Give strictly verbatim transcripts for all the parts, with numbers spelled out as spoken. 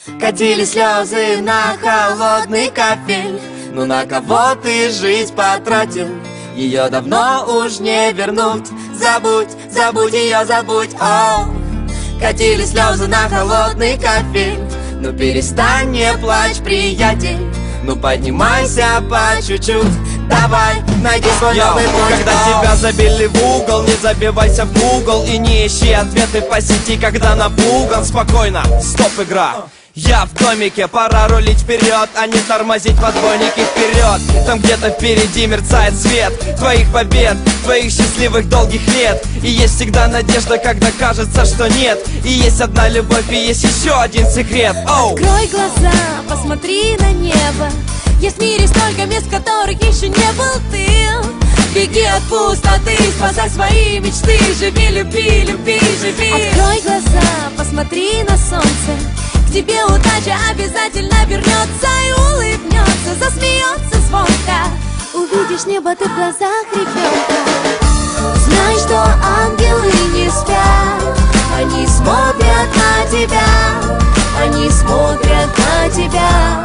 Катили слезы на холодный кафель. Ну на кого ты жизнь потратил? Ее давно уж не вернуть. Забудь, забудь ее, забудь. О, катили слезы на холодный кафель. Ну перестань, не плачь, приятель. Ну поднимайся по чуть-чуть. Давай, найди свой Йо, новый путь. Когда О. тебя забили в угол, не забивайся в Google и не ищи ответы по сети, когда напуган. Спокойно, стоп, игра. Я в домике, пора рулить вперед, а не тормозить в отбойнике вперед. Там где-то впереди мерцает свет твоих побед, твоих счастливых долгих лет. И есть всегда надежда, когда кажется, что нет. И есть одна любовь, и есть еще один секрет. Оу. Открой глаза, посмотри на небо. Есть в мире столько мест, в которых еще не был ты. Беги от пустоты, спасай свои мечты. Живи, люби, люби, живи. Открой глаза, посмотри на солнце. К тебе удача обязательно вернется и улыбнется, засмеется звонко. Увидишь небо ты в глазах ребенка. Знай, что ангелы не спят. Они смотрят на тебя. Они смотрят на тебя.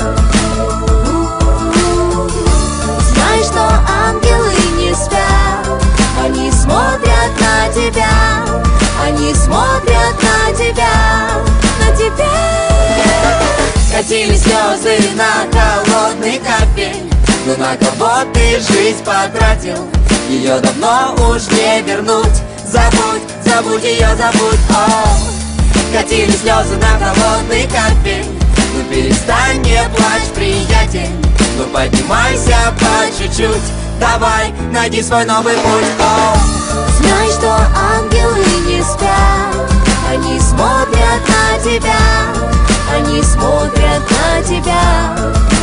Знай, что ангелы не спят. Они смотрят на тебя. Они смотрят на тебя. На тебя. Катили слезы на холодный кафель. Ну на кого ты жизнь потратил? Ее давно уж не вернуть. Забудь, забудь ее, забудь. О, катили слезы на холодный кафель. Ну перестань, не плачь, приятель. Ну поднимайся по чуть-чуть. Давай, найди свой новый путь. О. Знай, что ангелы не спят. Они смотрят на тебя. Они смотрят на тебя.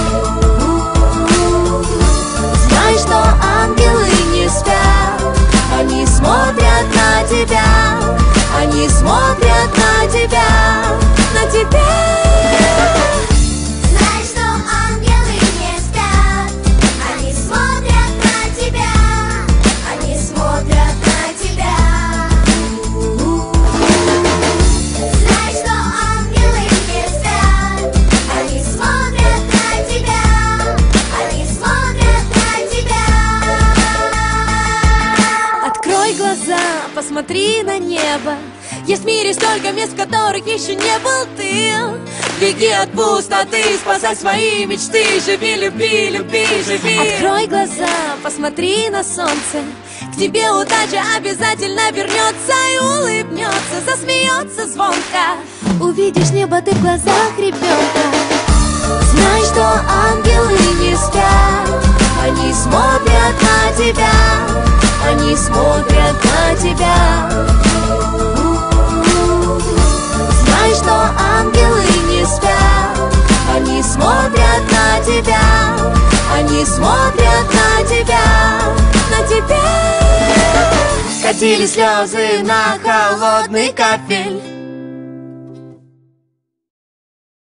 Знай, что ангелы не спят. Они смотрят на тебя. Они смотрят на тебя. На тебя. Знай, что ангелы не спят. Они смотрят на тебя. Они смотрят на тебя. Знай, что ангелы не спят. Они смотрят на тебя. Они смотрят на тебя. Открой глаза, посмотри на небо. Есть в мире столько мест, в которых еще не был ты. Беги от пустоты, спасай свои мечты. Живи, люби, люби, живи. Открой глаза, посмотри на солнце. К тебе удача обязательно вернется и улыбнется, засмеется звонко. Увидишь небо ты в глазах ребенка. Знай, что ангелы не спят. Они смотрят на тебя. Они смотрят на тебя. Знай, что ангелы не спят. Они смотрят на тебя. Они смотрят на тебя. На тебя. Катили слезы на холодный кафель.